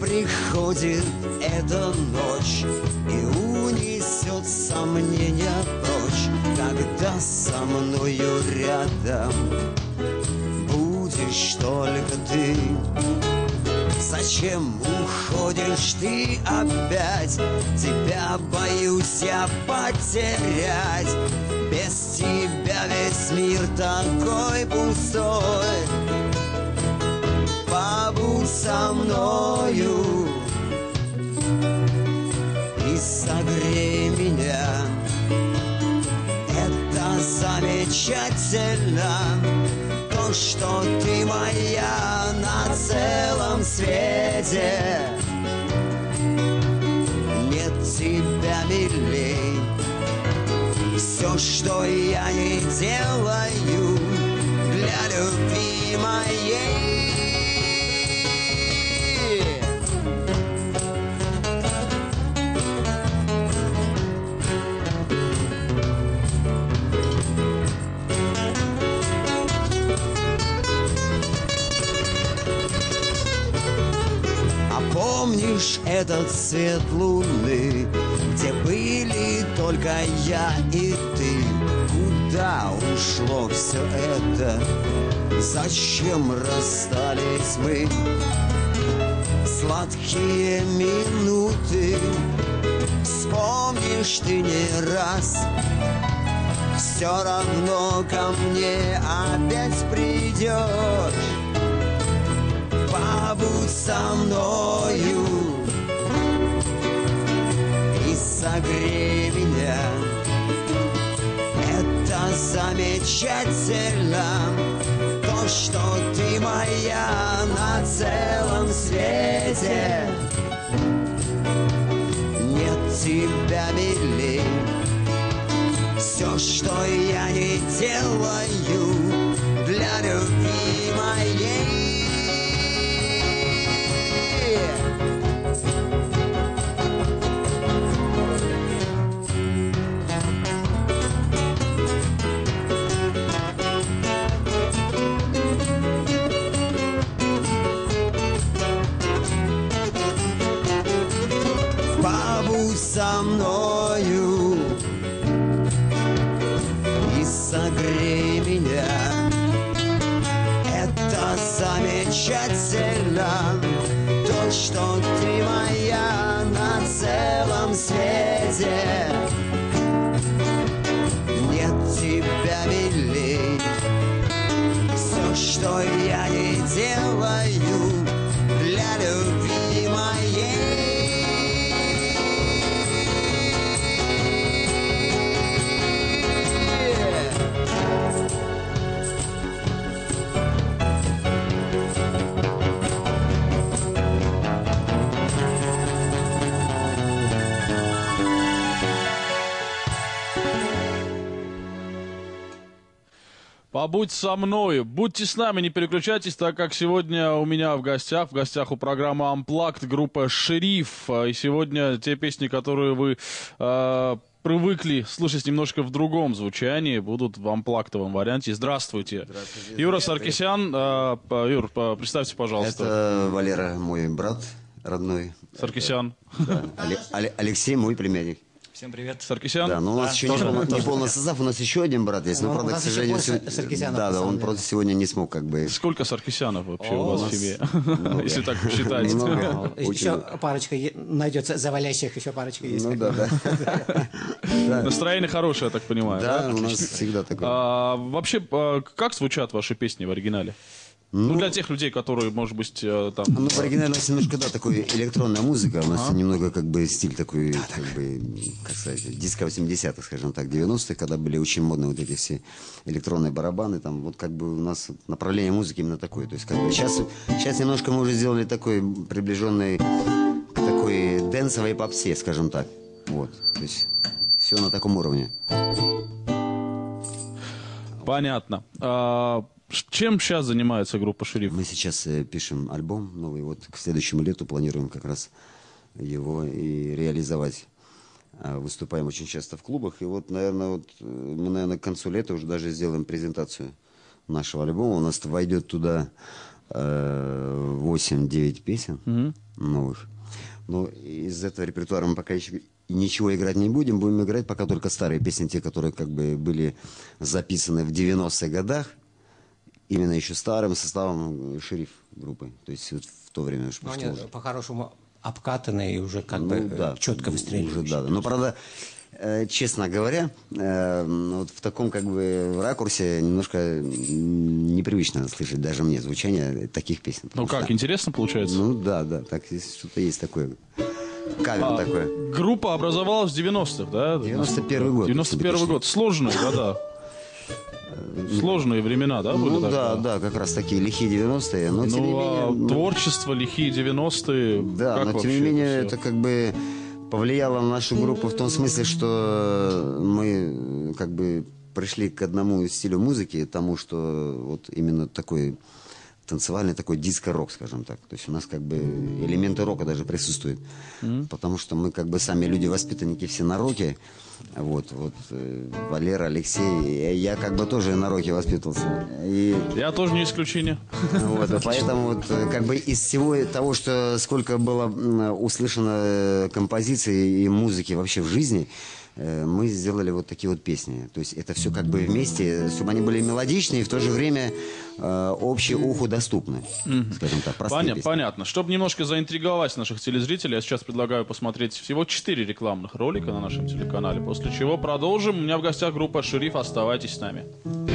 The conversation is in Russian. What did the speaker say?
приходит эта ночь и унесет сомнения прочь, когда со мною рядом будешь только ты. Зачем уходишь ты опять? Тебя боюсь я потерять. Без тебя весь мир такой пустой. Побудь со мною и согрей меня. Это замечательно, то, что ты моя на целом свете. Нет тебя милей. Все, что я не делаю для любви моей. Помнишь этот свет луны, где были только я и ты? Куда ушло все это? Зачем расстались мы? Сладкие минуты вспомнишь ты не раз. Все равно ко мне опять придешь. Побудь со мною и согрей меня. Это замечательно, то, что ты моя на целом свете. Нет тебя милей. Все, что я не делаю для любви моей. Побудь со мною и согрей меня. Это замечательно, то, что ты моя на целом свете. Нет тебя милей. Все, что я не делаю для любви моей. Побудь со мною, будьте с нами, не переключайтесь, так как сегодня у меня в гостях у программы Unplugged группа «Шериф». И сегодня те песни, которые вы привыкли слушать немножко в другом звучании, будут в амплактовом варианте. Здравствуйте. Здравствуйте. Юра Саркисян. Юр, представьте, пожалуйста. Это Валера, мой брат родной. Саркисян. Да. Алексей, мой племянник. Всем привет. Саркисян? Да, но у нас еще не полный состав, у нас еще один брат есть, но, правда, к сожалению, да, он просто сегодня не смог как бы... Сколько Саркисянов вообще у вас в семье, если так считать? Еще парочка найдется, завалящих еще парочка есть. Ну да. Настроение хорошее, я так понимаю. Да, у нас всегда такое. Вообще, как звучат ваши песни в оригинале? Ну, для тех людей, которые, может быть, там... Ну, в оригинале у нас немножко, да, такой электронная музыка. У нас немного, как бы, стиль такой, как бы, как сказать, диско 80-х, скажем так, 90-х, когда были очень модные вот эти все электронные барабаны. Там, вот, как бы, у нас направление музыки именно такое. То есть, как бы, сейчас немножко мы уже сделали такой приближенный к такой дэнсовой попсе, скажем так. Вот, то есть, все на таком уровне. Понятно. Чем сейчас занимается группа «Шериф»? Мы сейчас пишем альбом новый. Вот к следующему лету планируем как раз его и реализовать. Выступаем очень часто в клубах. И вот, наверное, мы, к концу лета уже даже сделаем презентацию нашего альбома. У нас войдет туда 8-9 песен новых. Но из этого репертуара мы пока еще ничего играть не будем. Будем играть пока только старые песни, те, которые как бы были записаны в 90-х годах. Именно еще старым составом «Шериф» группы. То есть вот в то время уж Они по-хорошему обкатанные и уже как бы да, четко выстреливающие. уже, да. Но, правда, честно говоря, вот в таком как бы ракурсе немножко непривычно слышать даже мне звучание таких песен. Ну как, интересно получается? Ну да, так что-то есть такое. Кавер такой. Группа образовалась в 90-х, да? 91 год. 91 год. Сложные года. Сложные времена, да, были? Ну да, как раз такие лихие 90-е. Но тем не менее... творчество, лихие 90-е. Да, но тем не менее это как бы повлияло на нашу группу в том смысле, что мы как бы пришли к одному стилю музыки, тому, что вот именно такой танцевальный, такой диско-рок, скажем так. То есть у нас как бы элементы рока даже присутствуют. Потому что мы как бы сами люди-воспитанники все на роке. Вот, Валера, Алексей, я как бы тоже на роке воспитывался. Я тоже не исключение. Вот, и поэтому вот как бы из всего того, что сколько было услышано композиций и музыки вообще в жизни, мы сделали вот такие вот песни. То есть это все как бы вместе, чтобы они были мелодичные и в то же время общее уху доступны. Скажем так, простые песни. Понятно. Чтобы немножко заинтриговать наших телезрителей, я сейчас предлагаю посмотреть всего 4 рекламных ролика на нашем телеканале, после чего продолжим. У меня в гостях группа «Шериф». Оставайтесь с нами.